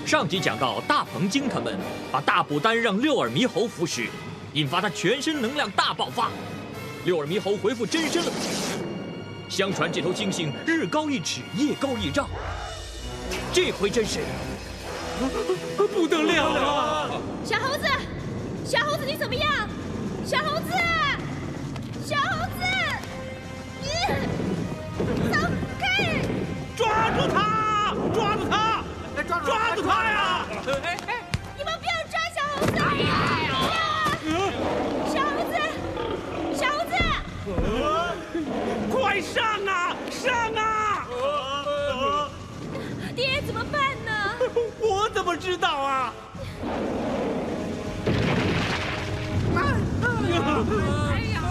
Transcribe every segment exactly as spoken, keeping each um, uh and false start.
上集讲到，大鹏鲸他们把大补丹让六耳猕猴服食，引发他全身能量大爆发，六耳猕猴恢复真身了。相传这头猩猩日高一尺，夜高一丈，这回真是不得了了！ 小猴子，小猴子你怎么样？小猴子，小猴子，你走开！ 抓住他！抓住他！抓住抓住他呀！ 哎哎，你们不要抓小猴子！哎呀！小猴子，小猴子， 快上啊！上啊！ 爹怎么办呢？ 我怎么知道啊？ 哎呀！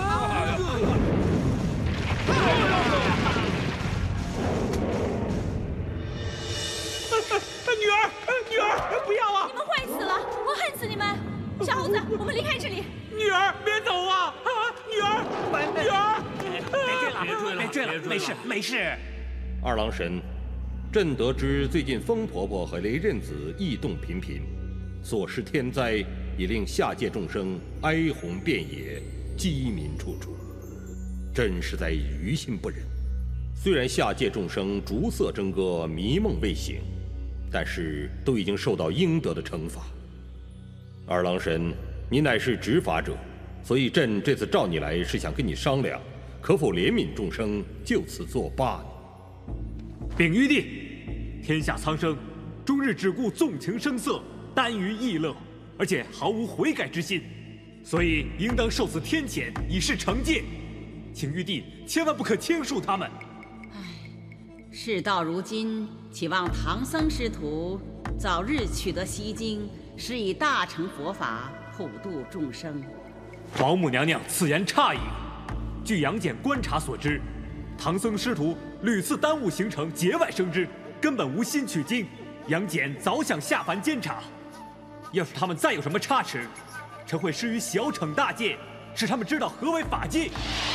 女儿，女儿，不要啊！ 你们坏死了，我恨死你们！小猴子，我们离开这里。 女儿，别走啊！啊，女儿，女儿， 别追了，别追了，别追了，没事，没事。 二郎神，朕得知最近风婆婆和雷震子异动频频，所施天灾已令下界众生哀鸿遍野，饥民处处。朕实在于心不忍。虽然下界众生逐色争歌，迷梦未醒，但是都已经受到应得的惩罚。二郎神，你乃是执法者，所以朕这次召你来是想跟你商量，可否怜悯众生，就此作罢呢？ 禀玉帝，天下苍生终日只顾纵情声色，耽于逸乐，而且毫无悔改之心，所以应当受此天谴，以示惩戒。请玉帝千万不可轻恕他们。 事到如今，期望唐僧师徒早日取得西经，施以大乘佛法，普度众生。 王母娘娘此言差矣。据杨戬观察所知，唐僧师徒屡次耽误行程，节外生枝，根本无心取经。杨戬早想下凡监察，要是他们再有什么差池，臣会施于小惩大戒，使他们知道何为法纪。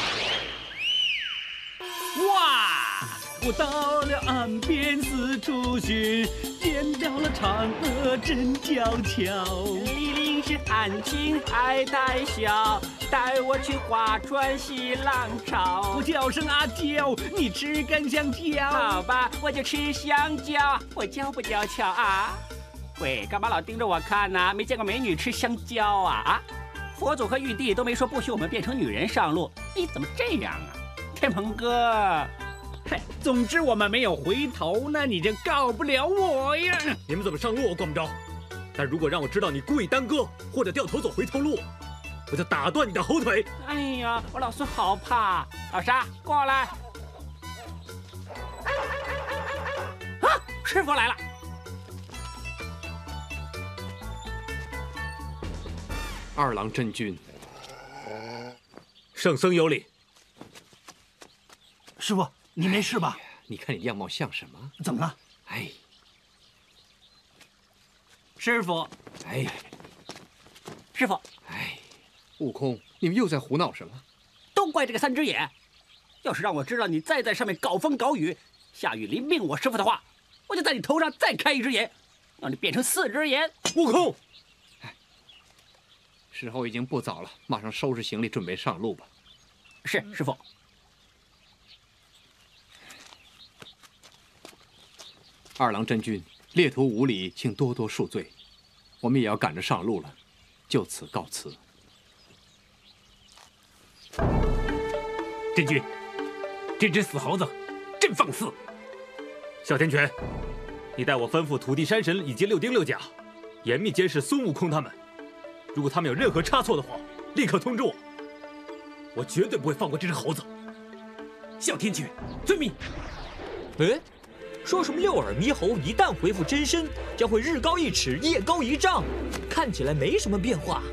哇！我到了岸边四处寻，见到了嫦娥真娇俏。 李陵是含情还带笑，带我去划船洗浪潮。 我叫声阿娇，你吃根香蕉？ 好吧，我就吃香蕉。我娇不娇俏啊？喂，干嘛老盯着我看呢、啊？没见过美女吃香蕉啊？啊！佛祖和玉帝都没说不许我们变成女人上路，你怎么这样啊？天鹏哥。 嘿，总之我们没有回头，那你就告不了我呀！ 你们怎么上路我管不着，但如果让我知道你故意耽搁或者掉头走回头路，我就打断你的后腿。 哎呀，我老孙好怕！老沙，过来！啊，师傅来了！ 二郎真君， 圣僧有礼。 师傅。你没事吧？ 你看你样貌像什么？ 怎么了？ 哎， 师傅， 哎， 师傅， 哎，悟空，你们又在胡闹什么？ 都怪这个三只眼！要是让我知道你再在上面搞风搞雨，下雨淋命我师傅的话，我就在你头上再开一只眼，让你变成四只眼。 悟空， 哎，时候已经不早了，马上收拾行李，准备上路吧。 是，师傅。 二郎真君，列图无礼，请多多恕罪。我们也要赶着上路了，就此告辞。 真君，这只死猴子真放肆！哮天犬，你代我吩咐土地山神以及六丁六甲，严密监视孙悟空他们。如果他们有任何差错的话，立刻通知我。我绝对不会放过这只猴子。哮天犬，遵命。 哎。说什么六耳猕猴一旦恢复真身，将会日高一尺，夜高一丈，看起来没什么变化。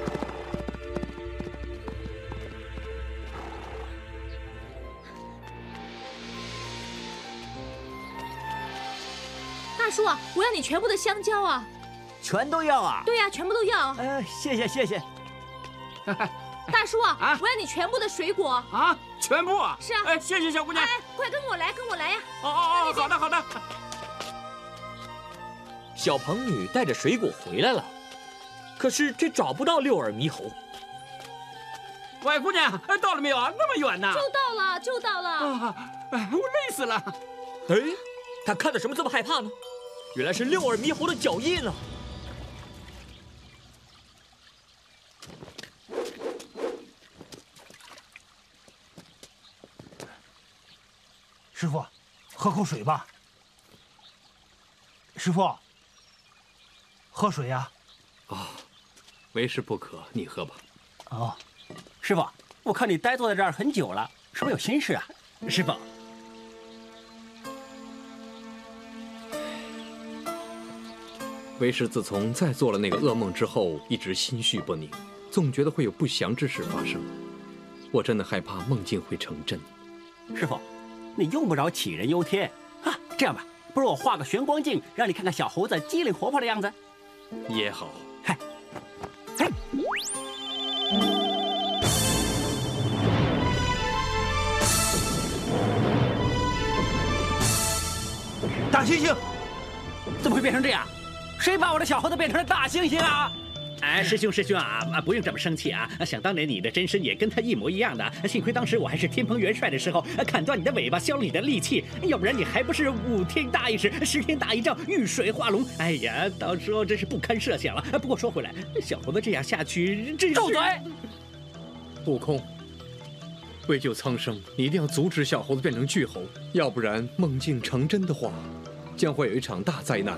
大叔啊，我要你全部的香蕉啊！ 全都要啊？ 对呀、啊，全部都要。 呃，谢谢谢谢。 大叔啊，啊我要你全部的水果啊！全部啊！ 是啊。 哎，谢谢小姑娘。 哎，快跟我来，跟我来呀！ 哦哦哦，好的好的。 小鹏女带着水果回来了，可是却找不到六耳猕猴。 外姑娘，到了没有啊？那么远呢？ 就到了，就到了。 啊，我累死了。 哎，他看到什么这么害怕呢？原来是六耳猕猴的脚印啊！ 师傅，喝口水吧。师傅，喝水呀！ 啊，为师不渴，你喝吧。 哦， 师傅，我看你呆坐在这儿很久了，是不是有心事啊？ 师傅， 为师自从再做了那个噩梦之后，一直心绪不宁，总觉得会有不祥之事发生。我真的害怕梦境会成真。 师傅，你用不着杞人忧天啊。这样吧，不如我画个玄光镜，让你看看小猴子机灵活泼的样子。 也好。 嗨，嘿。 大猩猩， 怎么会变成这样？谁把我的小猴子变成了大猩猩啊？ 哎，师兄师兄啊啊，不用这么生气啊！想当年你的真身也跟他一模一样的，幸亏当时我还是天蓬元帅的时候，砍断你的尾巴，削了你的力气，要不然你还不是五天大一时，十天大一仗，遇水化龙。哎呀，到时候真是不堪设想了。不过说回来，小猴子这样下去，真是…… 住嘴！ 悟空，为救苍生，你一定要阻止小猴子变成巨猴，要不然梦境成真的话，将会有一场大灾难。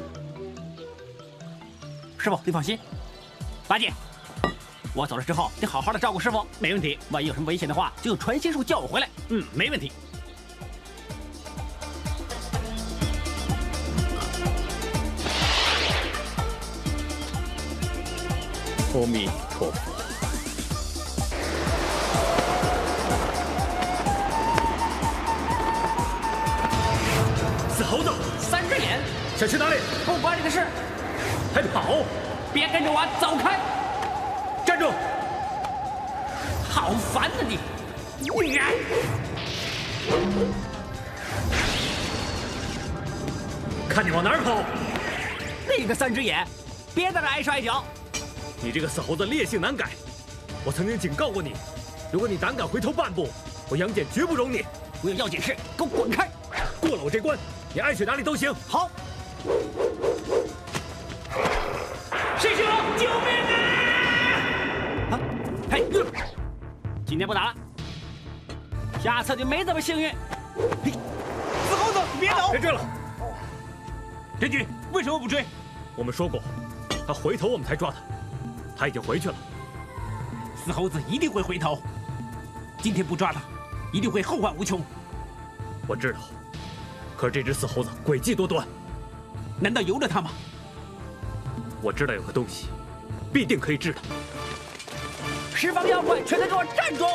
师傅，你放心。八戒，我走了之后，你好好的照顾师傅， 没问题。 万一有什么危险的话，就用传心术叫我回来。 嗯，没问题。 阿弥陀佛。 死猴子， 三只眼， 想去哪里？ 不关你的事。 还跑？ 别跟着我，走开！ 站住！ 好烦啊你！你然， 看你往哪儿跑！ 那个三只眼，别在这碍手碍脚！ 你这个死猴子烈性难改，我曾经警告过你，如果你胆敢回头半步，我杨戬绝不容你。 我有要紧事，给我滚开！ 过了我这关，你爱去哪里都行。 好。 师兄，救命啊！ 啊，嘿，今天不打了，下次就没这么幸运。 嘿，死猴子，别走！ 别追了！天君，为什么不追？我们说过，他回头我们才抓他，他已经回去了。 死猴子一定会回头，今天不抓他，一定会后患无穷。 我知道，可是这只死猴子诡计多端， 难道由着他吗？ 我知道有个东西，必定可以治他。 十方妖怪，全在给我站住！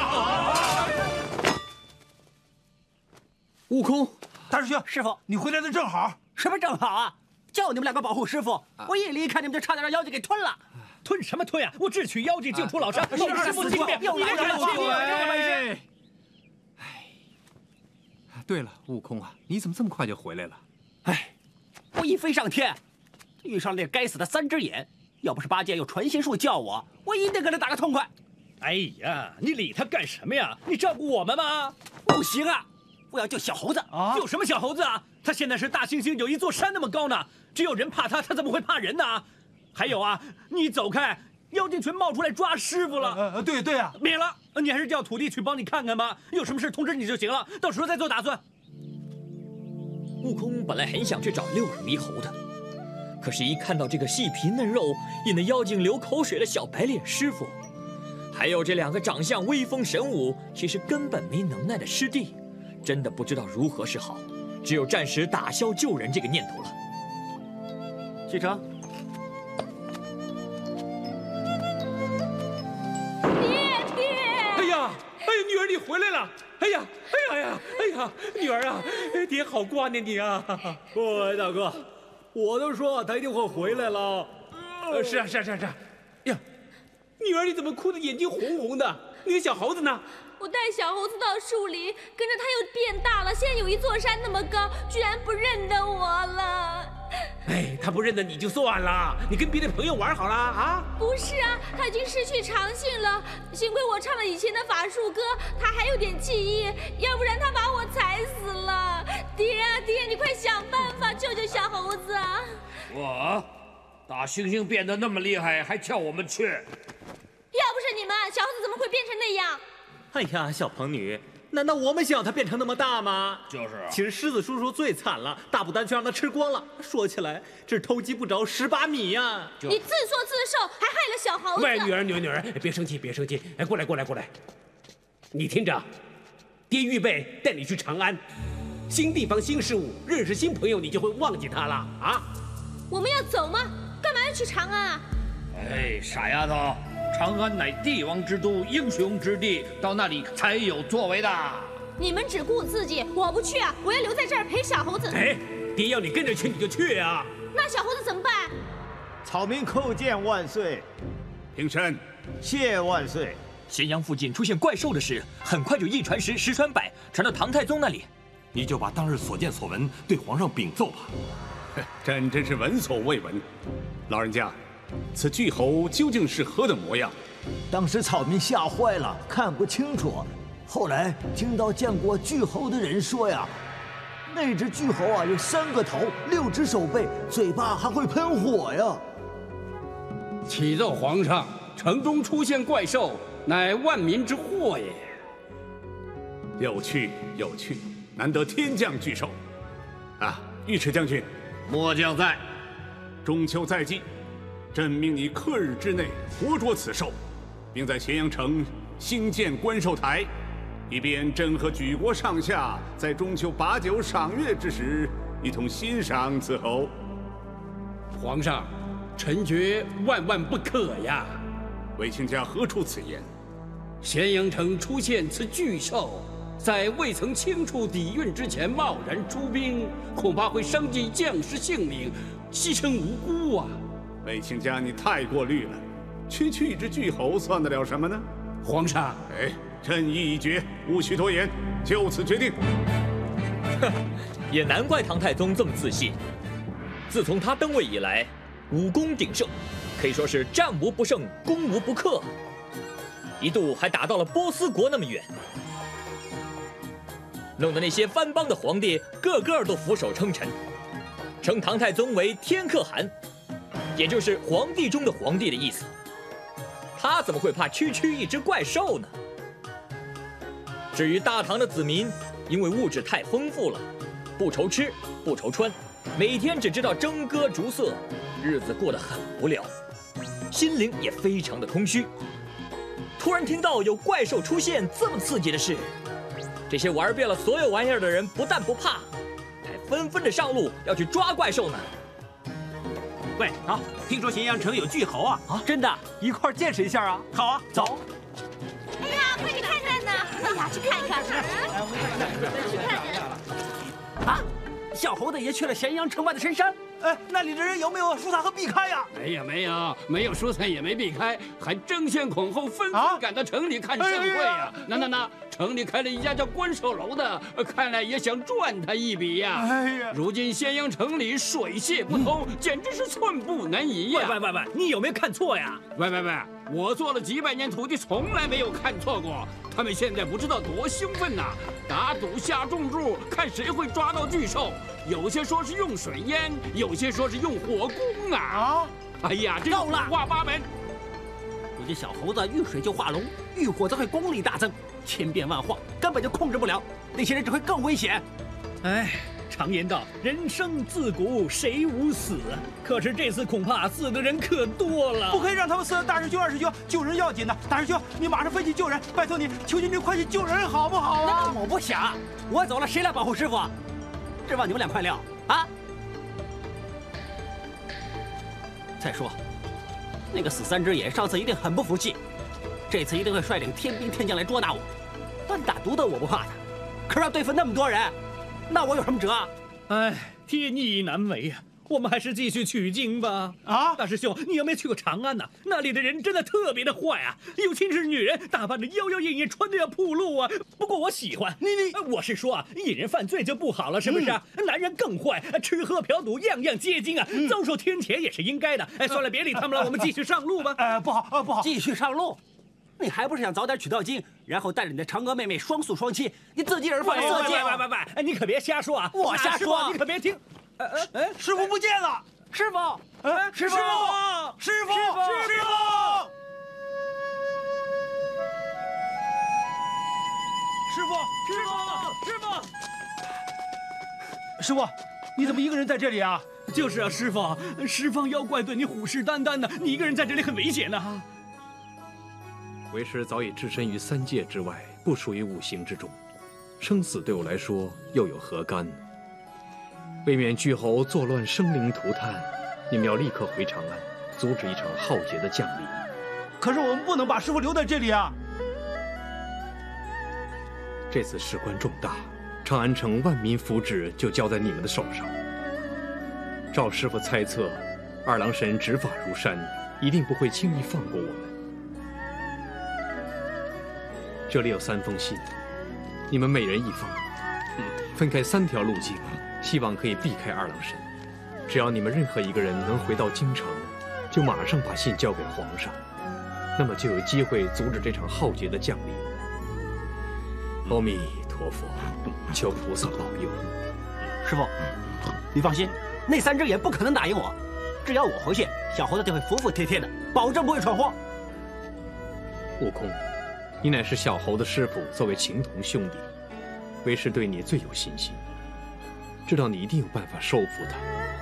悟空， 大师兄， 师傅， 你回来的正好。 什么正好啊？叫你们两个保护师傅，我一离开你们就差点让妖精给吞了。 吞什么吞呀？我智取妖精，救出老山，老师傅听命， 又来了！ 哎，哎，对了，悟空啊，你怎么这么快就回来了？ 哎，我一飞上天，遇上那该死的三只眼，要不是八戒用传心术叫我，我一定给他打个痛快。 哎呀，你理他干什么呀？你照顾我们吗？ 不行啊，我要救小猴子啊！救什么小猴子啊？他现在是大猩猩，有一座山那么高呢，只有人怕他，他怎么会怕人呢？还有啊，你走开，妖精群冒出来抓师傅了。 呃，对对啊， 免了，你还是叫徒弟去帮你看看吧，有什么事通知你就行了，到时候再做打算。 悟空本来很想去找六耳猕猴的，可是，一看到这个细皮嫩肉、引得妖精流口水的小白脸师傅，还有这两个长相威风神武、其实根本没能耐的师弟，真的不知道如何是好，只有暂时打消救人这个念头了。 启程。 爹爹！ 哎呀，哎呀，女儿你回来了！哎呀，哎呀呀，哎呀，女儿啊，爹好挂念你啊！ 喂，大哥，我都说他一定会回来了。 呃，是啊，是啊，是啊，是啊。呀，女儿你怎么哭得眼睛红红的？你的小猴子呢？ 我带小猴子到树林，跟着它又变大了，现在有一座山那么高，居然不认得我了。 哎，他不认得你就算了，你跟别的朋友玩好了啊！ 不是啊，他已经失去常性了。幸亏我唱了以前的法术歌，他还有点记忆，要不然他把我踩死了。爹啊爹，你快想办法救救小猴子啊！ 我，大猩猩变得那么厉害，还叫我们去？ 要不是你们，小猴子怎么会变成那样？ 哎呀，小鹏女。 难道我们想它变成那么大吗？ 就是、啊。 其实狮子叔叔最惨了，大补丹却让它吃光了。说起来，这偷鸡不着蚀把米呀、啊！ 你自作自受，还害了小猴子。 喂，女儿，女儿，女儿，别生气，别生气。哎，过来，过来，过来。你听着，爹预备带你去长安，新地方、新事物，认识新朋友，你就会忘记他了啊！ 我们要走吗？干嘛要去长安啊？ 哎，傻丫头。 长安乃帝王之都，英雄之地，到那里才有作为的。 你们只顾自己，我不去啊！我要留在这儿陪小猴子。 哎，爹要你跟着去，你就去啊！ 那小猴子怎么办？ 草民叩见万岁， 平身， 谢万岁。 咸阳附近出现怪兽的事，很快就一传十，十传百，传到唐太宗那里。 你就把当日所见所闻对皇上禀奏吧。 朕真是闻所未闻，老人家。 此巨猴究竟是何等模样？ 当时草民吓坏了，看不清楚。后来听到见过巨猴的人说呀，那只巨猴啊有三个头，六只手背，嘴巴还会喷火呀。 启奏皇上，城中出现怪兽，乃万民之祸也。 有趣，有趣，难得天降巨兽。啊，尉迟将军， 末将在。 中秋在即。 朕命你克日之内活捉此兽，并在咸阳城兴建观兽台，以便朕和举国上下在中秋把酒赏月之时一同欣赏此猴。 皇上，臣觉万万不可呀！ 卫青家何出此言？ 咸阳城出现此巨兽，在未曾清除底蕴之前贸然出兵，恐怕会伤及将士性命，牺牲无辜啊！ 卫青家，你太过虑了。区区一只巨猴算得了什么呢？ 皇上， 哎，朕意已决，无需多言，就此决定。 哼，也难怪唐太宗这么自信。自从他登位以来，武功鼎盛，可以说是战无不胜，攻无不克，一度还打到了波斯国那么远，弄得那些藩邦的皇帝个个都俯首称臣，称唐太宗为天可汗。 也就是皇帝中的皇帝的意思，他怎么会怕区区一只怪兽呢？至于大唐的子民，因为物质太丰富了，不愁吃不愁穿，每天只知道笙歌逐色，日子过得很无聊，心灵也非常的空虚。突然听到有怪兽出现这么刺激的事，这些玩遍了所有玩意儿的人不但不怕，还纷纷的上路要去抓怪兽呢。 喂，啊，听说咸阳城有巨猴啊！ 啊，真的，一块儿见识一下啊！ 好啊，走。 哎呀，快去看看呢！哎呀，去看看！去看看！ 啊，小猴子爷去了咸阳城外的深山。 哎，那里的人有没有疏散和避开呀？ 没有，没有，没有疏散也没避开，还争先恐后，纷纷赶到城里看盛会呀！那那那。 城里开了一家叫观兽楼的，看来也想赚他一笔呀！哎呀，如今咸阳城里水泄不通，嗯、简直是寸步难移呀！ 喂喂喂喂，你有没有看错呀？ 喂喂喂，我做了几百年徒弟，从来没有看错过。他们现在不知道多兴奋呐！打赌下重注，看谁会抓到巨兽。有些说是用水淹，有些说是用火攻啊！啊！哎呀，这够了， 五花八门。 如今小猴子遇水就化龙，遇火则会功力大增。 千变万化，根本就控制不了，那些人只会更危险。 哎，常言道，人生自古谁无死？可是这次恐怕死的人可多了。 不可以让他们死！大师兄、二师兄，救人要紧的。大师兄，你马上飞去救人，拜托你，求求你快去救人，好不好啊？ 那我不想，我走了，谁来保护师傅？指望你们两块料啊！再说，那个死三只眼上次一定很不服气。 这次一定会率领天兵天将来捉拿我，单打独斗我不怕他，可是要对付那么多人，那我有什么辙？ 哎，天意难违呀！ 我们还是继续取经吧。啊，大师兄，你有没有去过长安呢？那里的人真的特别的坏啊，尤其是女人，打扮的妖妖艳艳，穿的要铺路啊。不过我喜欢你你，我是说啊，一人犯罪就不好了，是不是啊？嗯、男人更坏，吃喝嫖赌样样皆精啊，嗯、遭受天谴也是应该的。哎，算了，别理他们了，我们继续上路吧。 哎，不好啊，不好， 继续上路。你还不是想早点取到经，然后带着你的嫦娥妹妹双宿双栖，你自尽而放色戒？ 喂喂喂喂，哎，你可别瞎说啊！ 我瞎说， 你可别听。 哎哎，师傅不见了！ 师傅， 哎，师傅，师傅，师傅，师傅，师傅， 师傅，师傅， 师傅，你怎么一个人在这里啊？ 就是啊，师傅，十方妖怪对你虎视眈眈的，你一个人在这里很危险的。 为师早已置身于三界之外，不属于五行之中，生死对我来说又有何干？为免巨猴作乱生灵涂炭，你们要立刻回长安，阻止一场浩劫的降临。 可是我们不能把师傅留在这里啊！ 这次事关重大，长安城万民福祉就交在你们的手上。照师傅猜测，二郎神执法如山，一定不会轻易放过我们。这里有三封信，你们每人一封，嗯，分开三条路径，希望可以避开二郎神。只要你们任何一个人能回到京城，就马上把信交给皇上，那么就有机会阻止这场浩劫的降临。阿弥陀佛，求菩萨保佑。 师傅，你放心，那三只眼不可能打赢我。只要我回去，小猴子就会服服帖帖的，保证不会闯祸。 悟空，你乃是小猴的师傅，作为情同兄弟，为师对你最有信心，知道你一定有办法收服他。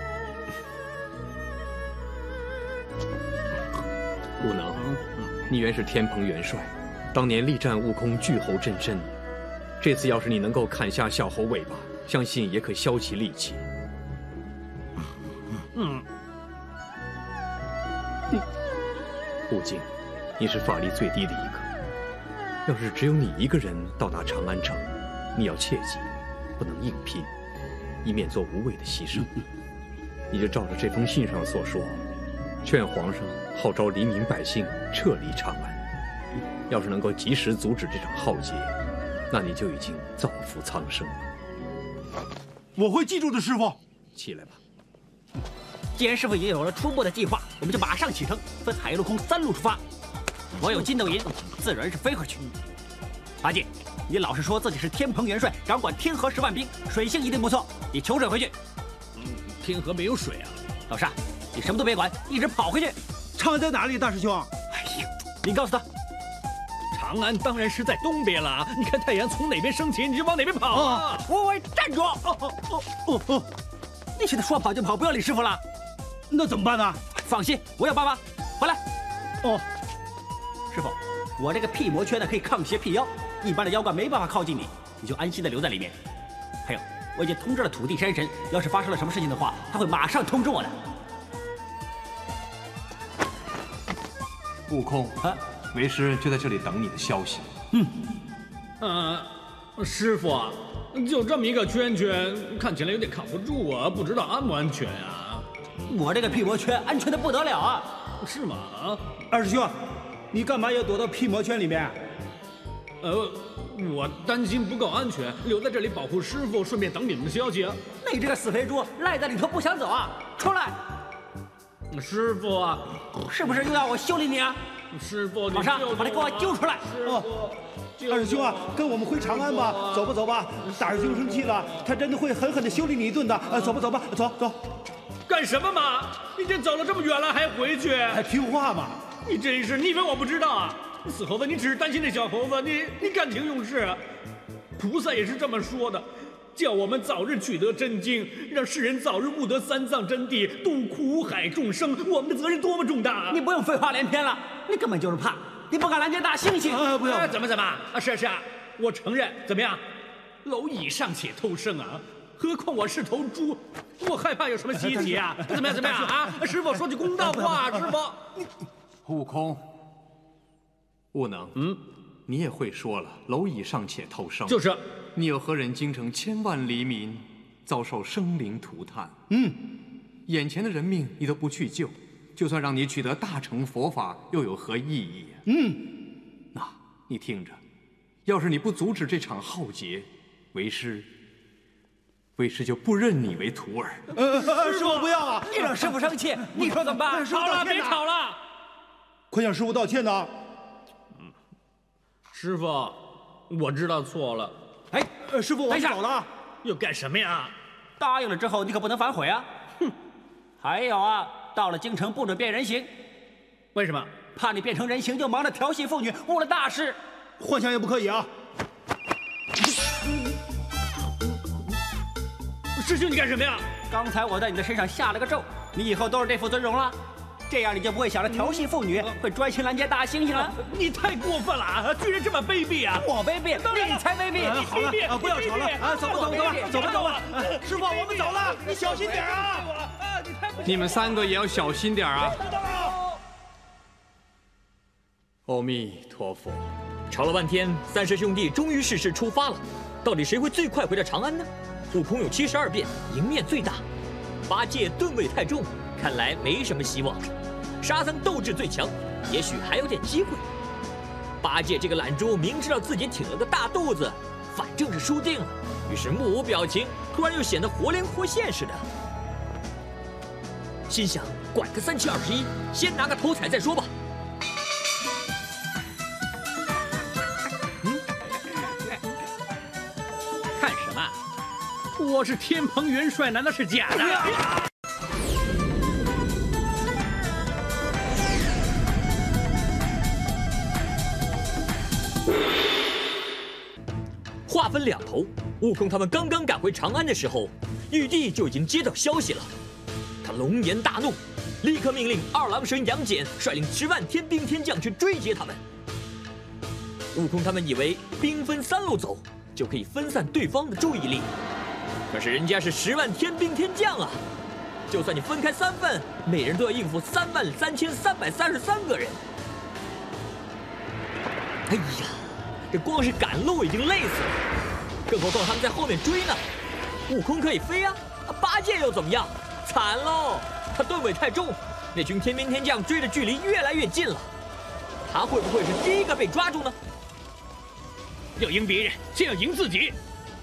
悟能，你原是天蓬元帅，当年力战悟空巨猴真身，这次要是你能够砍下小猴尾巴，相信也可消其戾气。 嗯。 悟净，你是法力最低的一个。要是只有你一个人到达长安城，你要切记，不能硬拼，以免做无谓的牺牲。你就照着这封信上所说，劝皇上号召黎民百姓撤离长安。要是能够及时阻止这场浩劫，那你就已经造福苍生了。 我会记住的，师傅。 起来吧。 既然师傅已经有了初步的计划，我们就马上启程，分海陆空三路出发。我有金斗银，自然是飞回去。八戒，你老是说自己是天蓬元帅，掌管天河十万兵，水性一定不错。你求水回去。 嗯，天河没有水啊。 老沙，你什么都别管，一直跑回去。 长安在哪里，大师兄？ 哎呀，你告诉他。 长安当然是在东边了。你看太阳从哪边升起，你就往哪边跑啊！ 我我站住！哦哦哦哦哦！你现在说跑就跑，不要理师傅了。 那怎么办呢？ 放心，我有办法。回来。哦。师傅，我这个辟魔圈呢可以抗邪辟妖，一般的妖怪没办法靠近你，你就安心的留在里面。还有，我已经通知了土地山神，要是发生了什么事情的话，他会马上通知我的。 悟空，啊，为师就在这里等你的消息。 嗯，呃，师傅啊，就这么一个圈圈，看起来有点扛不住啊，不知道安不安全啊？ 我这个辟魔圈安全的不得了啊！ 是吗？ 二师兄。你干嘛要躲到辟魔圈里面？ 呃，我担心不够安全，留在这里保护师傅，顺便等你们的消息啊。 你这个死肥猪，赖在里头不想走啊！出来！ 师傅啊， 是不是又要我修理你啊？ 师傅， 马上把他给我揪出来！ 哦，二师兄啊，跟我们回长安吧，走吧走吧。大师兄生气了，他真的会狠狠的修理你一顿的。呃，走吧走吧，走走。 干什么嘛？已经走了这么远了，还回去？ 还听话嘛？ 你真是，你以为我不知道啊？死猴子，你只是担心那小猴子，你你感情用事啊？菩萨也是这么说的，叫我们早日取得真经，让世人早日悟得三藏真谛，度苦海众生。我们的责任多么重大啊！ 你不用废话连篇了，你根本就是怕，你不敢拦截大猩猩。 啊，不要、 啊！怎么怎么？啊，是啊是啊，我承认，怎么样？蝼蚁尚且偷生啊！何况我是头猪，我害怕有什么稀奇啊？怎么样怎么样啊？师傅说句公道话，师傅。 悟空，悟能，嗯，你也会说了，蝼蚁尚且偷生， 就是， 你有何忍京城千万黎民遭受生灵涂炭？ 嗯， 眼前的人命你都不去救，就算让你取得大乘佛法，又有何意义呀？嗯，那你听着，要是你不阻止这场浩劫，为师，为师就不认你为徒儿。 呃，师傅不要啊！ 你让师傅生气，你说怎么办？ 好了，别吵了，快向师傅道歉呐！ 师傅，我知道错了。 哎， 呃，师傅，我走了。 又干什么呀？ 答应了之后，你可不能反悔啊！哼，还有啊，到了京城不准变人形。 为什么？ 怕你变成人形就忙着调戏妇女，误了大事。 幻想也不可以啊！ 师兄，你干什么呀？ 刚才我在你的身上下了个咒，你以后都是这副尊容了。这样你就不会想着调戏妇女，会专心拦截大猩猩了。 你太过分了，居然这么卑鄙啊！ 我卑鄙，你才卑鄙！ 好了，啊，不要吵了，啊，走吧，走吧，走吧，走吧。师傅，我们走了，你小心点啊！ 你们三个也要小心点啊！阿弥陀佛。 吵了半天，三师兄弟终于誓师出发了。到底谁会最快回到长安呢？悟空有七十二变，赢面最大；八戒吨位太重，看来没什么希望。沙僧斗志最强，也许还有点机会。八戒这个懒猪明知道自己挺了个大肚子，反正是输定了，于是目无表情，突然又显得活灵活现似的。心想，管个三七二十一，先拿个头彩再说吧。 嗯，看什么？我是天蓬元帅，难道是假的？ 话分两头，悟空他们刚刚赶回长安的时候，玉帝就已经接到消息了。他龙颜大怒，立刻命令二郎神杨戬率领十万天兵天将去追击他们。悟空他们以为兵分三路走就可以分散对方的注意力，可是人家是十万天兵天将啊！就算你分开三份，每人都要应付三万三千三百三十三个人。哎呀！这光是赶路已经累死了，更何况他们在后面追呢。悟空可以飞啊，八戒又怎么样？惨喽，他吨位太重，那群天兵天将追的距离越来越近了。他会不会是第一个被抓住呢？ 要赢别人，先要赢自己。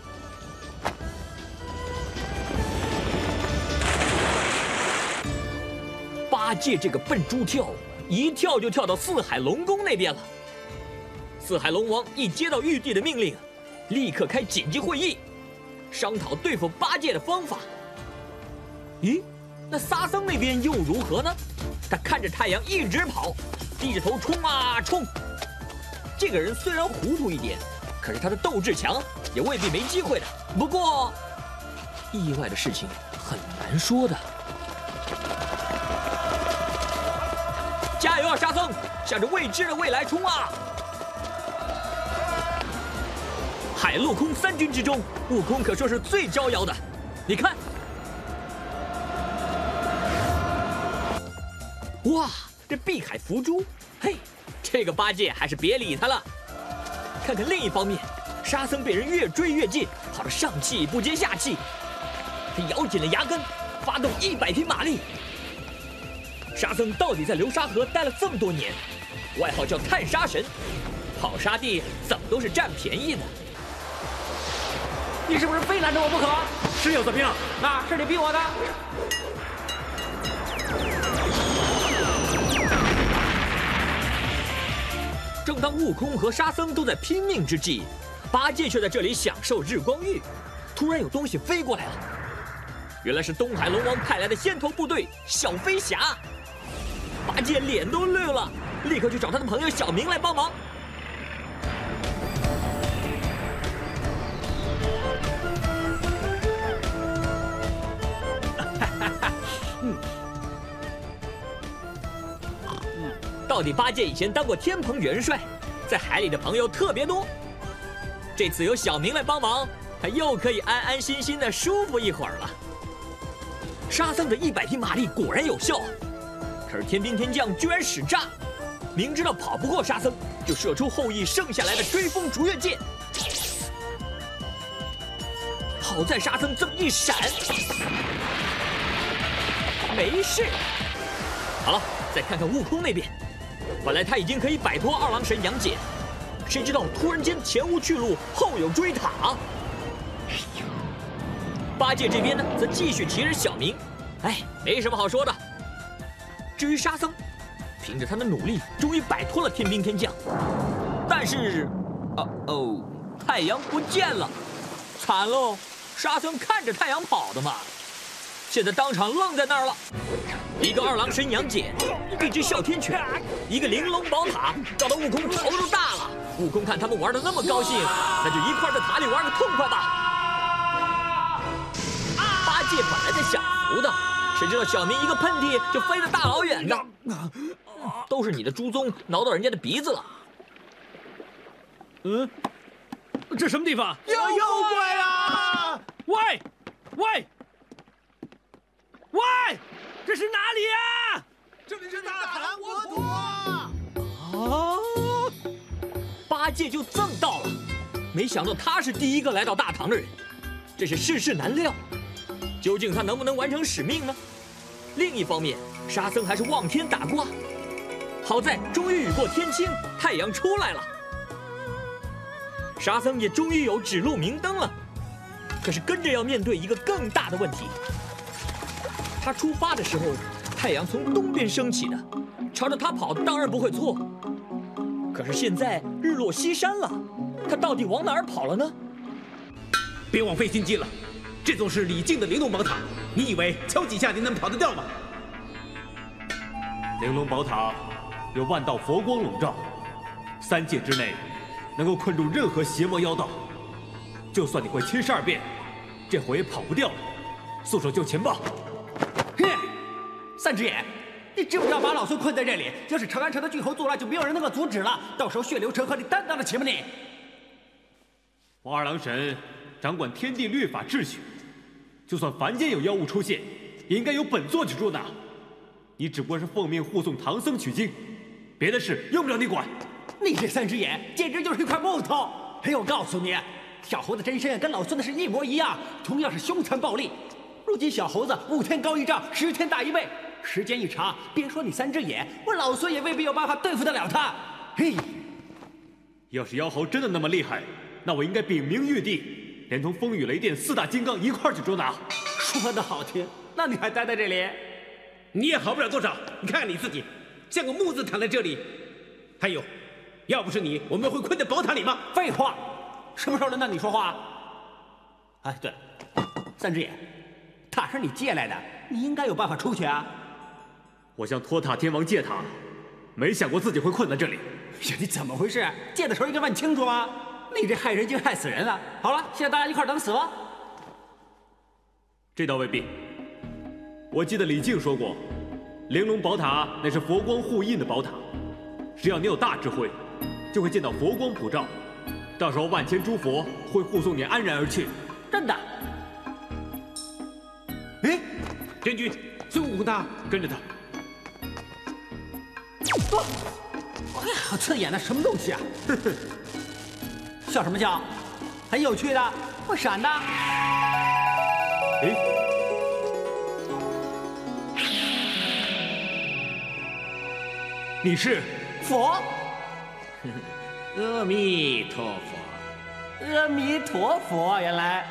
八戒这个笨猪跳，一跳就跳到四海龙宫那边了。四海龙王一接到玉帝的命令，立刻开紧急会议，商讨对付八戒的方法。咦，那沙僧那边又如何呢？他看着太阳一直跑，低着头冲啊冲。这个人虽然糊涂一点，可是他的斗志强，也未必没机会的。不过，意外的事情很难说的。加油啊，沙僧，向着未知的未来冲啊！海陆空三军之中，悟空可说是最招摇的。你看，哇，这碧海伏诛，嘿，这个八戒还是别理他了。看看另一方面，沙僧被人越追越近，跑得上气不接下气。他咬紧了牙根，发动一百匹马力。沙僧到底在流沙河待了这么多年，外号叫探沙神，跑沙地怎么都是占便宜的。 你是不是非拦着我不可？ 是又怎么样？ 那是你逼我的。 正当悟空和沙僧都在拼命之际，八戒却在这里享受日光浴。突然有东西飞过来了，原来是东海龙王派来的先头部队小飞侠。八戒脸都绿了，立刻去找他的朋友小明来帮忙。到底八戒以前当过天蓬元帅，在海里的朋友特别多。这次有小明来帮忙，他又可以安安心心的舒服一会儿了。沙僧的一百匹马力果然有效，可是天兵天将居然使诈，明知道跑不过沙僧，就射出后羿剩下来的追风逐月剑。好在沙僧这么一闪， 没事。好了，再看看悟空那边，本来他已经可以摆脱二郎神杨戬，谁知道突然间前无去路，后有追塔。八戒这边呢，则继续提着小明，哎，没什么好说的。至于沙僧，凭着他的努力，终于摆脱了天兵天将，但是，哦哦，太阳不见了，惨喽！沙僧看着太阳跑的嘛，现在当场愣在那儿了。一个二郎神杨戬，一只哮天犬，一个玲珑宝塔，搞得悟空头都大了。悟空看他们玩的那么高兴，那就一块在塔里玩个痛快吧。八戒本来在享福的，谁知道小明一个喷嚏就飞得大老远的。都是你的猪鬃挠到人家的鼻子了。 嗯，这什么地方？ 有妖怪啊！ 喂，喂，喂，这是哪里呀？ 这里是大唐国土啊！ 啊！八戒就这么到了，没想到他是第一个来到大唐的人，这是世事难料。究竟他能不能完成使命呢？另一方面，沙僧还是望天打卦。好在终于雨过天晴，太阳出来了，沙僧也终于有指路明灯了。可是跟着要面对一个更大的问题。他出发的时候，太阳从东边升起的，朝着他跑当然不会错。可是现在日落西山了，他到底往哪儿跑了呢？ 别枉费心机了，这座是李靖的玲珑宝塔，你以为敲几下你能跑得掉吗？ 玲珑宝塔有万道佛光笼罩，三界之内能够困住任何邪魔妖道。就算你会七十二变，这回也跑不掉了。速手就擒吧！ 哼，三只眼，你知不知道把老孙困在这里？要是长安城的巨猴作乱，就没有人能够阻止了。到时候血流成河，你担当得起吗你？ 我二郎神掌管天地律法秩序，就算凡间有妖物出现，也应该由本座去捉拿。你只不过是奉命护送唐僧取经，别的事用不着你管。 你这三只眼简直就是一块木头！嘿，我告诉你，小猴子真身跟老孙的是一模一样，同样是凶残暴力。如今小猴子五天高一丈，十天大一倍，时间一长，别说你三只眼，我老孙也未必有办法对付得了他。嘿， 要是妖猴真的那么厉害，那我应该禀明玉帝，连同风雨雷电四大金刚一块儿去捉拿。 说得好听，那你还待在这里？ 你也好不了多少，你看看你自己，像个木字躺在这里。还有，要不是你，我们会困在宝塔里吗？ 废话，什么时候轮到你说话？哎，对了，三只眼，塔是你借来的，你应该有办法出去啊。 我向托塔天王借塔，没想过自己会困在这里。 呀，你怎么回事？借的时候应该问清楚啊！你这害人精害死人了。好了，现在大家一块儿等死吧。 这倒未必。我记得李靖说过，玲珑宝塔乃是佛光护印的宝塔，只要你有大智慧，就会见到佛光普照，到时候万千诸佛会护送你安然而去。 真的？ 哎，天君，孙悟空他跟着他。 哦，哎呀，好刺眼的，什么东西啊？哼哼，笑什么笑？很有趣的，会闪的。 哎。你是佛？ 阿弥陀佛， 阿弥陀佛，原来，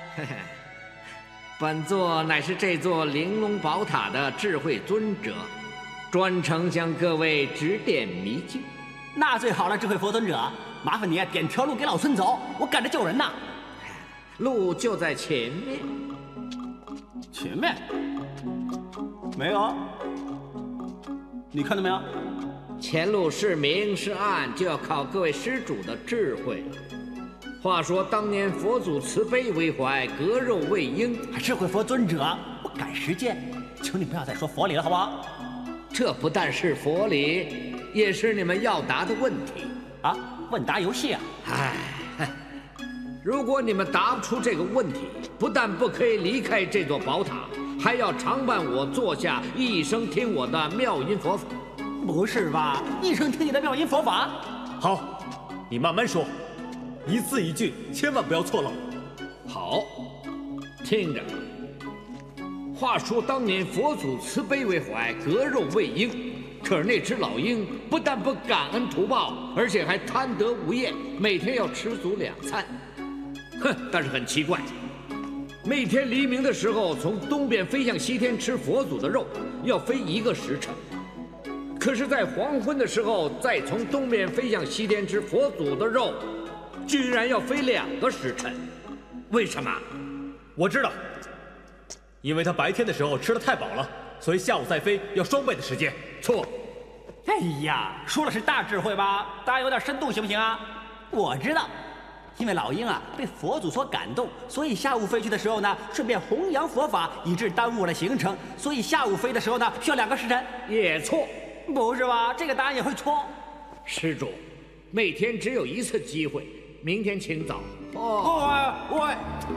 本座乃是这座玲珑宝塔的智慧尊者，专程向各位指点迷津。 那最好了，智慧佛尊者，麻烦你啊，点条路给老孙走，我赶着救人呢。 路就在前面。 前面？没有。你看到没有？ 前路是明是暗，就要靠各位施主的智慧了。话说当年佛祖慈悲为怀，割肉喂鹰， 智慧佛尊者，我赶实践，求你不要再说佛理了，好不好？ 这不但是佛理，也是你们要答的问题啊！问答游戏啊！ 唉，如果你们答不出这个问题，不但不可以离开这座宝塔，还要常伴我坐下，一生听我的妙音佛法。 不是吧？一生听你的妙音佛法？ 好，你慢慢说，一字一句，千万不要错漏。 好，听着。 话说当年佛祖慈悲为怀，割肉喂鹰，可是那只老鹰不但不感恩图报，而且还贪得无厌，每天要吃足两餐。哼，但是很奇怪，每天黎明的时候从东边飞向西天吃佛祖的肉，要飞一个时辰。可是，在黄昏的时候，再从东边飞向西天吃佛祖的肉，居然要飞两个时辰，为什么？ 我知道，因为他白天的时候吃得太饱了，所以下午再飞要双倍的时间。 错。 哎呀，说的是大智慧吧？大家有点深度行不行啊？我知道，因为老鹰啊被佛祖所感动，所以下午飞去的时候呢，顺便弘扬佛法，以致耽误了行程，所以下午飞的时候呢，需要两个时辰。 也错。 不是吧？这个答案也会错。 施主，每天只有一次机会，明天请早。 哦，我，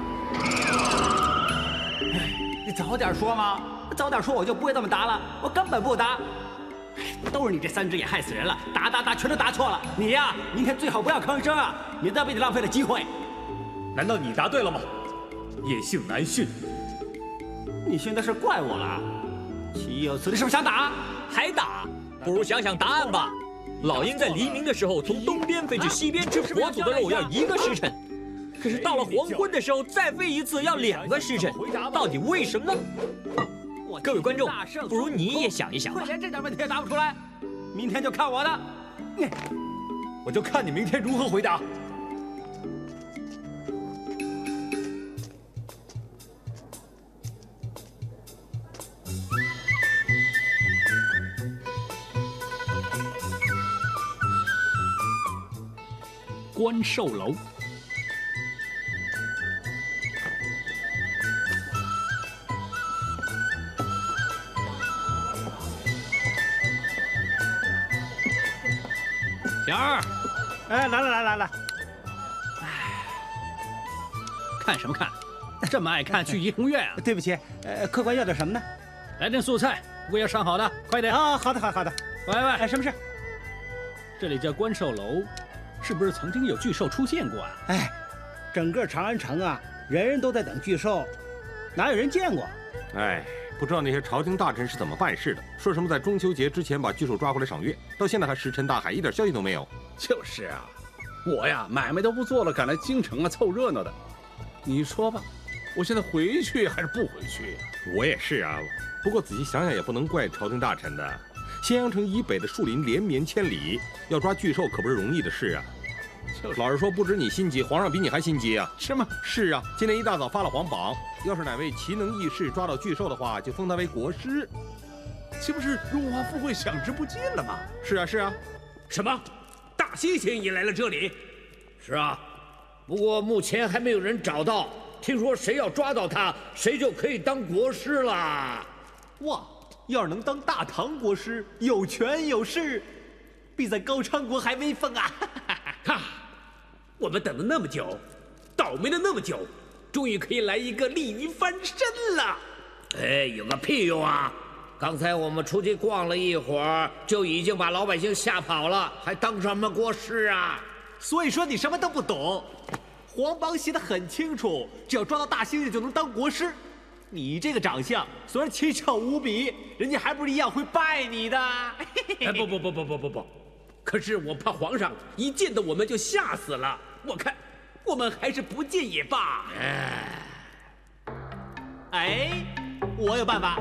你早点说嘛！早点说我就不会这么答了，我根本不答。都是你这三只眼害死人了，答答答全都答错了。你呀，明天最好不要吭声啊，免得被你浪费了机会。 难道你答对了吗？叶姓难驯。 你现在是怪我了？岂有此理！是不是想打？ 还打？不如想想答案吧。老鹰在黎明的时候从东边飞去西边吃佛祖的肉要一个时辰，可是到了黄昏的时候再飞一次要两个时辰，到底为什么呢？各位观众，不如你也想一想吧。 连这点问题也答不出来，明天就看我的。 我就看你明天如何回答。 关寿楼。小二， 哎，来了来了来了。 看什么看？这么爱看，去怡红院啊？ 对不起，呃，客官要点什么呢？ 来点素菜，我要上好的，快点啊！好的好的好的。 喂喂， 哎，什么事？ 这里叫关寿楼。是不是曾经有巨兽出现过啊？ 哎，整个长安城啊，人人都在等巨兽，哪有人见过？ 哎，不知道那些朝廷大臣是怎么办事的，说什么在中秋节之前把巨兽抓回来赏月，到现在还石沉大海，一点消息都没有。 就是啊，我呀买卖都不做了，赶来京城啊凑热闹的。你说吧，我现在回去还是不回去呀？ 我也是啊，不过仔细想想也不能怪朝廷大臣的。咸阳城以北的树林连绵千里，要抓巨兽可不是容易的事啊。老实说，不止你心急，皇上比你还心急啊！ 是吗？ 是啊，今天一大早发了皇榜，要是哪位奇能异士抓到巨兽的话，就封他为国师。 岂不是荣华富贵享之不尽了吗？ 是啊，是啊。 什么？大猩猩也来了这里？ 是啊，不过目前还没有人找到。听说谁要抓到他，谁就可以当国师了。 哇！要是能当大唐国师，有权有势，比在高昌国还威风啊！ 哈，我们等了那么久，倒霉了那么久，终于可以来一个立于翻身了。 哎，有个屁用啊！刚才我们出去逛了一会儿，就已经把老百姓吓跑了，还当什么国师啊？ 所以说你什么都不懂。皇榜写的很清楚，只要抓到大猩猩就能当国师。你这个长相虽然奇丑无比，人家还不是一样会拜你的。 哎，不不不不不不不，可是我怕皇上一见到我们就吓死了。我看我们还是不见也罢。 哎，哎，我有办法。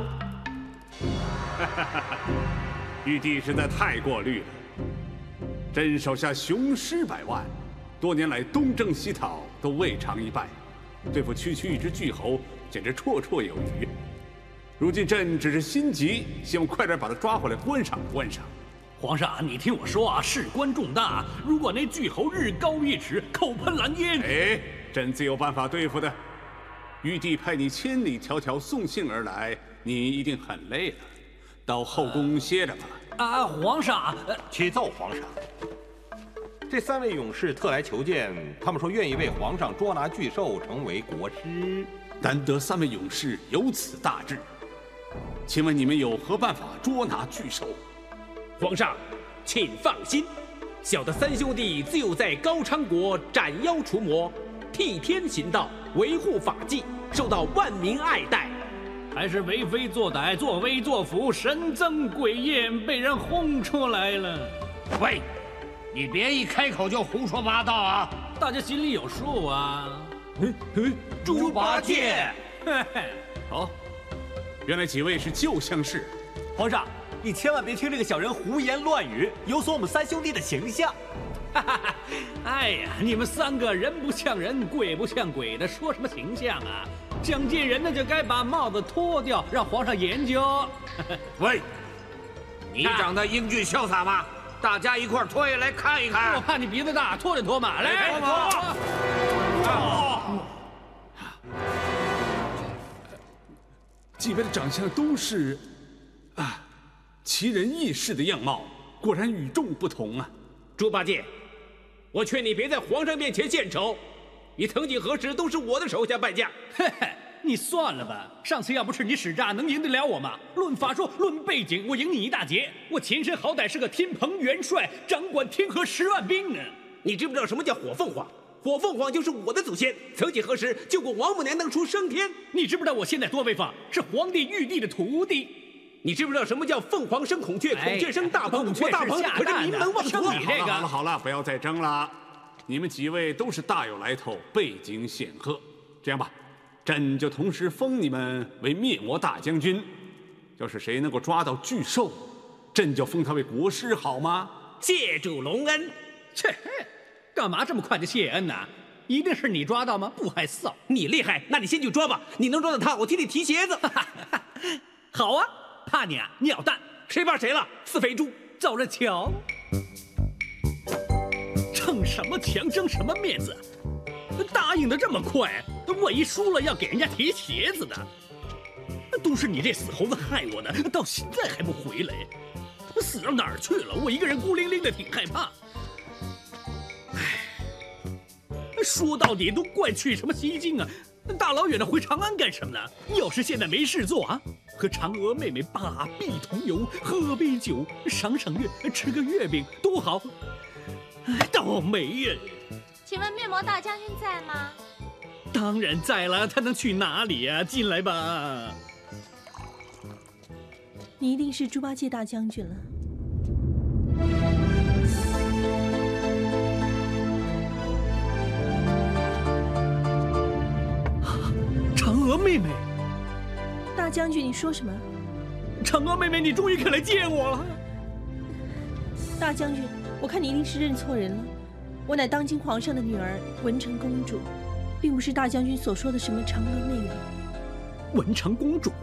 玉帝实在太过虑了。朕手下雄师百万，多年来东征西讨都未尝一败，对付区区一只巨猴简直绰绰有余。如今朕只是心急，希望快点把他抓回来观赏观赏。 皇上，你听我说啊，事关重大，如果那巨猴日高一尺，口喷蓝烟， 哎，朕自有办法对付的。玉帝派你千里迢迢送信而来，你一定很累了，到后宫歇着吧。 啊，皇上， 启奏皇上。这三位勇士特来求见，他们说愿意为皇上捉拿巨兽，成为国师。 难得三位勇士有此大志，请问你们有何办法捉拿巨兽？ 皇上，请放心，小的三兄弟自有在高昌国斩妖除魔，替天行道，维护法纪，受到万民爱戴。 还是为非作歹、作威作福、神憎鬼厌，被人轰出来了？ 喂，你别一开口就胡说八道啊！ 大家心里有数啊。 嗯嗯， 猪八戒， 好，原来几位是旧相识。 皇上，你千万别听这个小人胡言乱语，有损我们三兄弟的形象。 哎呀，你们三个人不像人，鬼不像鬼的，说什么形象啊？想见人呢，就该把帽子脱掉，让皇上研究。 喂，你长得英俊潇洒吗？大家一块儿脱下来看一看。 我怕你鼻子大，脱就脱嘛，来， 脱嘛。 几位的长相都是啊，奇人异士的样貌，果然与众不同啊。 猪八戒，我劝你别在皇上面前献丑，你曾几何时都是我的手下败将。 嘿嘿，你算了吧，上次要不是你使诈，能赢得了我吗？论法术，论背景，我赢你一大截。我前身好歹是个天蓬元帅，掌管天河十万兵呢。 你知不知道什么叫火凤凰？火凤凰就是我的祖先，曾几何时救过王母娘娘出升天。 你知不知道我现在多威风？是皇帝玉帝的徒弟。 你知不知道什么叫凤凰生孔雀，孔雀生大鹏？我大鹏可是名门望族。 你这个好了好了，不要再争了。你们几位都是大有来头，背景显赫。这样吧，朕就同时封你们为灭魔大将军。要是谁能够抓到巨兽，朕就封他为国师，好吗？ 谢主隆恩。 切，干嘛这么快就谢恩呢？一定是你抓到吗？不害臊！ 你厉害，那你先去抓吧。你能抓到他，我替你提鞋子。 好啊，怕你啊，鸟蛋！ 谁怕谁了？死肥猪！ 走着瞧。逞什么强，争什么面子？答应的这么快，我一输了要给人家提鞋子的。都是你这死猴子害我的，到现在还不回来，死到哪儿去了？我一个人孤零零的，挺害怕。唉，说到底都怪去什么西京啊！大老远的回长安干什么呢？要是现在没事做啊，和嫦娥妹妹把臂同游，喝杯酒，赏赏月，吃个月饼，多好！倒霉呀！ 请问面魔大将军在吗？ 当然在了，他能去哪里呀？进来吧。 你一定是猪八戒大将军了。 嫦娥妹妹， 大将军，你说什么？ 嫦娥妹妹，你终于肯来见我了。 大将军，我看你一定是认错人了。我乃当今皇上的女儿文成公主，并不是大将军所说的什么嫦娥妹妹。 文成公主？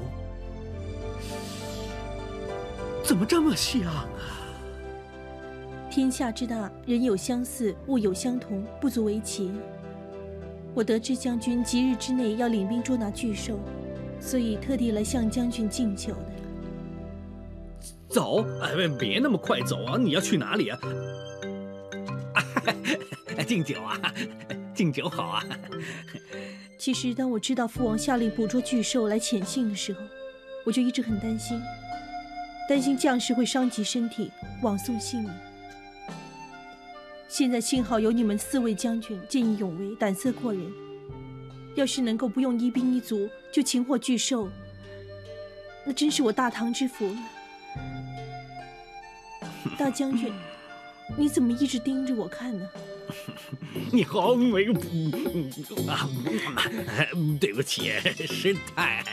怎么这么像啊？ 天下之大，人有相似，物有相同，不足为奇。我得知将军即日之内要领兵捉拿巨兽，所以特地来向将军敬酒的。 走，哎，别那么快走啊！你要去哪里啊？敬酒啊，敬酒好啊！ 其实，当我知道父王下令捕捉巨兽来遣信的时候，我就一直很担心，担心将士会伤及身体，枉送性命。现在幸好有你们四位将军见义勇为，胆色过人。要是能够不用一兵一卒就擒获巨兽，那真是我大唐之福了。大将军，你怎么一直盯着我看呢？ 你好美啊！对不起，失态。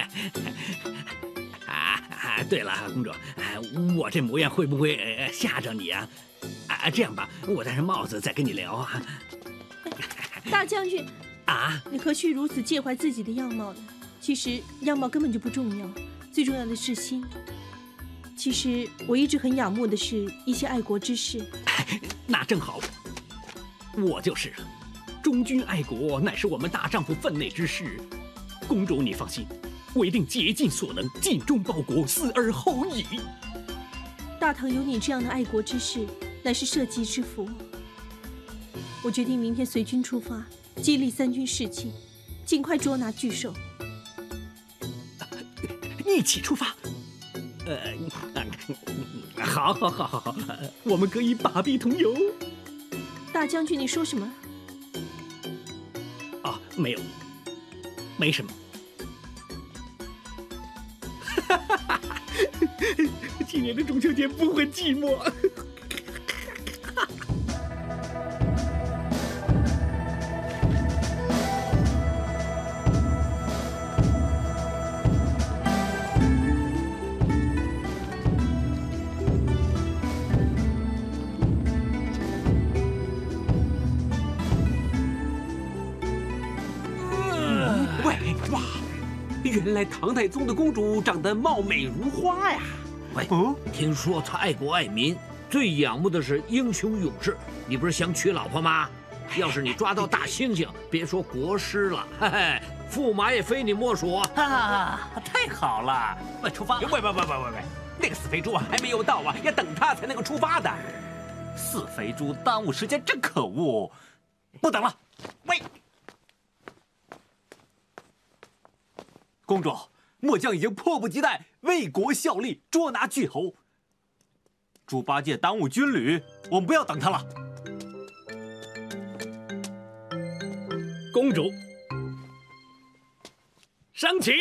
啊，对了，公主，我这模样会不会吓着你啊？啊，这样吧，我戴上帽子再跟你聊啊。 大将军啊， 你何须如此介怀自己的样貌呢？其实样貌根本就不重要，最重要的是心。其实我一直很仰慕的是一些爱国之士。 那正好，我就是。忠君爱国乃是我们大丈夫分内之事。公主，你放心，我一定竭尽所能，尽忠报国，死而后已。 大唐有你这样的爱国之士，乃是社稷之福。我决定明天随军出发，激励三军士气，尽快捉拿巨兽。 一起出发。呃，好，好，好，好，好，我们可以把臂同游。 大将军，你说什么？ 啊，没有，没什么。 今年的中秋节不会寂寞。 原来唐太宗的公主长得貌美如花呀！ 喂，听说她爱国爱民，最仰慕的是英雄勇士。你不是想娶老婆吗？要是你抓到大猩猩，别说国师了，嘿嘿，驸马也非你莫属啊！太好了，我出发了！ 喂喂喂喂喂喂，那个死肥猪啊，还没有到啊，要等他才能够出发的。 死肥猪耽误时间，真可恶！不等了，喂。公主，末将已经迫不及待为国效力，捉拿巨猴。猪八戒耽误军旅，我们不要等他了。 公主，升旗。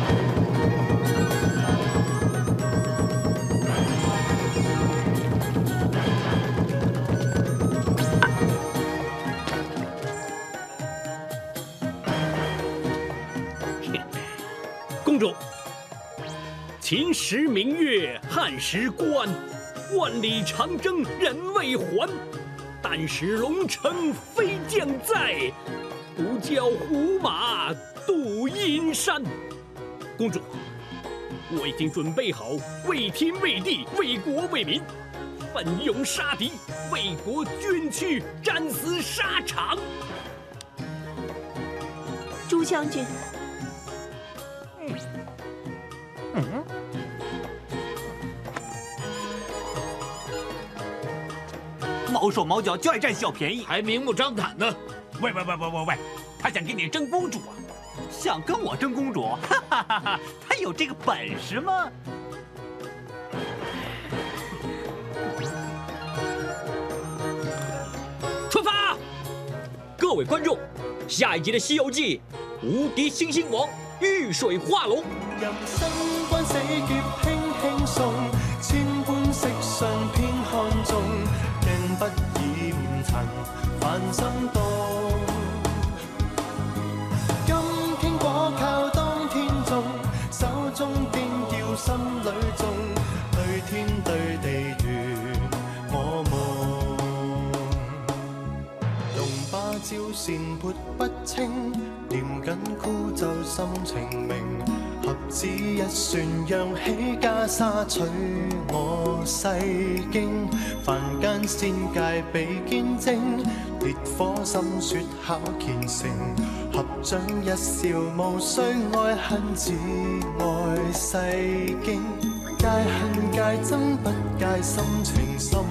公主，秦时明月汉时关，万里长征人未还。但使龙城飞将在，不教胡马度阴山。公主，我已经准备好为天为地为国为民，奋勇杀敌，为国捐躯，战死沙场。 朱将军。 嗯，毛手毛脚就爱占小便宜， 还明目张胆呢！ 喂喂喂喂喂喂，他想跟你争公主啊？ 想跟我争公主？哈哈哈哈！他有这个本事吗？ 出发！各位观众，下一集的《西游记》，无敌星星王遇水化龙。 人生關死劫輕輕送，千般色相偏看中，鏡不染塵凡心動。今天果靠當天種，手中邊要心裏種，對天對地如我夢。用芭蕉扇潑不清，念緊枯奏心情明。合指一算，揚起袈裟取我世經。凡間仙界被見證，烈火心雪考虔誠。合掌一笑，無需愛恨，只愛世經。戒恨戒憎不戒心情深。